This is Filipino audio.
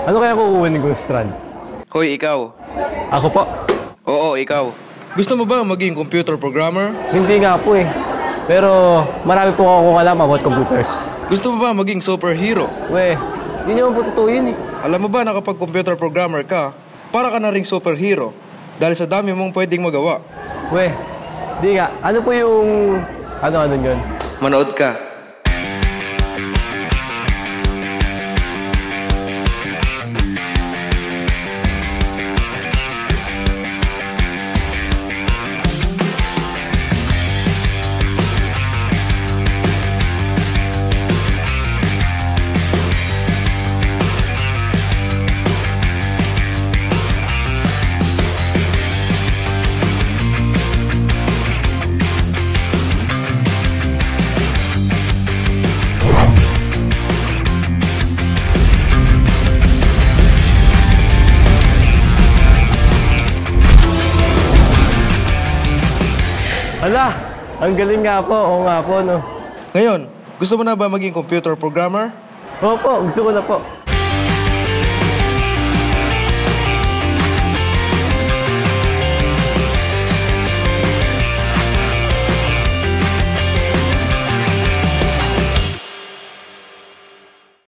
Ano kaya kukunin ko, Strand? Hoy, ikaw. Ako po? Oo, ikaw. Gusto mo ba maging computer programmer? Hindi nga po eh. Pero marami po akong alam about computers. Gusto mo ba maging superhero? We, hindi naman po totoo yun eh. Alam mo ba na kapag computer programmer ka, para ka na ring superhero dahil sa dami mong pwedeng magawa? We, di nga. Ano po yung... Ano yun? Manood ka. Ala, ang galing nga po. Oo nga po, no. Ngayon, gusto mo na ba maging computer programmer? Opo, gusto ko na po.